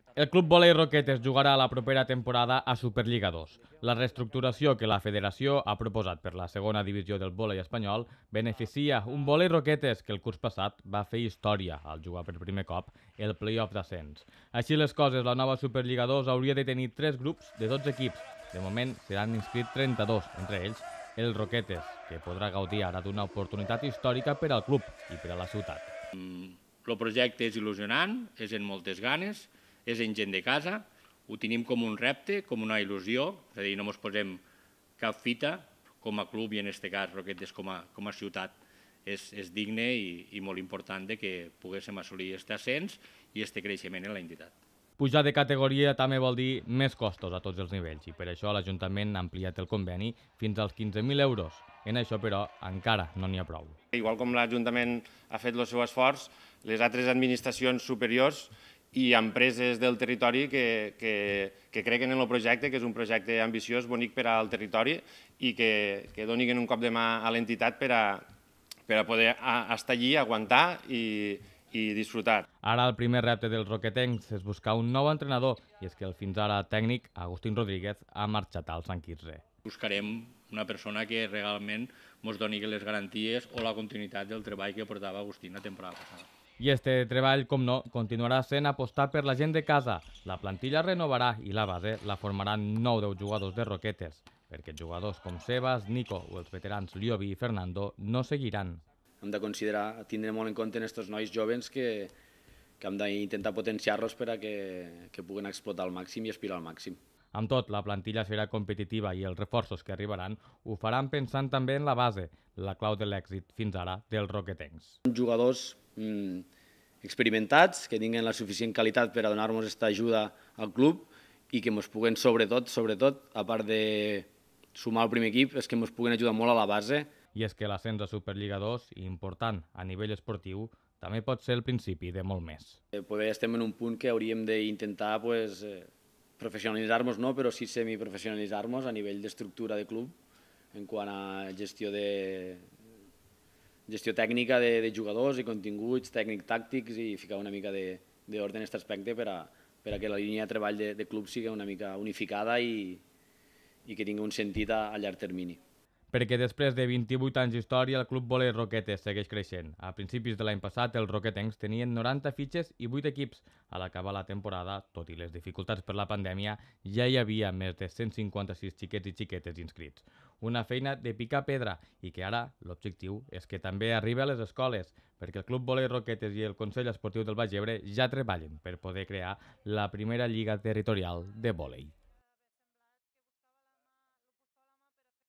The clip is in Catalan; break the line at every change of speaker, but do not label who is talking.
El Club Volei Roquetes jugarà la propera temporada a Superliga 2. La reestructuració que la federació ha proposat per la segona divisió del vòlei espanyol beneficia un Volei Roquetes que el curs passat va fer història al jugar per primer cop el play-off d'ascens. Així les coses, la nova Superliga 2 hauria de tenir 3 grups de 12 equips. De moment seran inscrits 32, entre ells el Roquetes, que podrà gaudir ara d'una oportunitat històrica per al club i per a la ciutat.
El projecte és il·lusionant, és en moltes ganes, és en gent de casa, ho tenim com un repte, com una il·lusió, és a dir, no ens posem cap fita com a club i en aquest cas Roquetes com a ciutat. És digne i molt important que poguéssim assolir aquest ascens i aquest creixement en la entitat.
Pujar de categoria també vol dir més costos a tots els nivells i per això l'Ajuntament ha ampliat el conveni fins als 15.000 euros. En això, però, encara no n'hi ha prou.
Igual com l'Ajuntament ha fet el seu esforç, les altres administracions superiors i empreses del territori que creuen en el projecte, que és un projecte ambiciós, bonic per al territori i que donin un cop de mà a l'entitat per a poder estar allí, aguantar i disfrutar.
Ara el primer repte dels roquetencs és buscar un nou entrenador i és que el fins ara tècnic, Agustín Rodríguez, ha marxat al Sant Quirze.
Buscarem una persona que realment ens doni les garanties o la continuïtat del treball que portava Agustín la temporada passada.
I este treball, com no, continuarà sent apostar per la gent de casa. La plantilla renovarà i la base la formaran 9-10 jugadors de Roquetes, perquè jugadors com Sebas, Nico o els veterans Liovi i Fernando no seguiran.
Hem de considerar, tindre molt en compte aquests nois jovens que hem d'intentar potenciar-los per a que puguen explotar al màxim i aspirar al màxim.
Amb tot, la plantilla serà competitiva i els reforços que arribaran ho faran pensant també en la base, la clau de l'èxit fins ara dels roquetencs.
Jugadors experimentats, que tinguin la suficient qualitat per a donar-nos aquesta ajuda al club i que ens puguen, sobretot, a part de sumar al primer equip, és que ens puguen ajudar molt a la base.
I és que l'ascens a Superliga 2, important a nivell esportiu, també pot ser el principi de molt més.
Poder estem en un punt que hauríem d'intentar professionalitzar-nos, no, però sí semiprofessionalitzar-nos a nivell d'estructura de club en quant a gestió tècnica de jugadors i continguts, tècnics-tàctics i ficar una mica d'ordre en aquest aspecte per a que la línia de treball de club sigui una mica unificada i que tingui un sentit a llarg termini.
Perquè després de 28 anys d'història, el Club Volei Roquetes segueix creixent. A principis de l'any passat, els roquetencs tenien 90 fitxes i 8 equips. A l'acabar la temporada, tot i les dificultats per la pandèmia, ja hi havia més de 156 xiquets i xiquetes inscrits. Una feina de picar pedra i que ara l'objectiu és que també arribi a les escoles, perquè el Club Volei Roquetes i el Consell Esportiu del Baix Ebre ja treballen per poder crear la primera lliga territorial de vòlei.